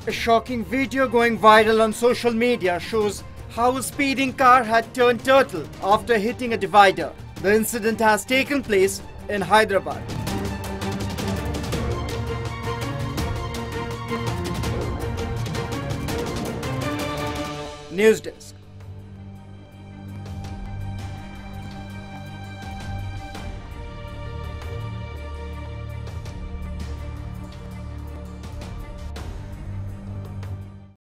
A shocking video going viral on social media shows how a speeding car had turned turtle after hitting a divider. The incident has taken place in Hyderabad. News Desk.